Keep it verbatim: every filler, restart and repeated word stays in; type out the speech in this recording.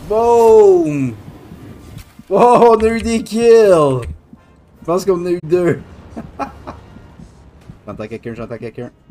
Boom! Oh, on a eu des kills! Je pense qu'on en a eu deux. J'entends quelqu'un, j'entends quelqu'un.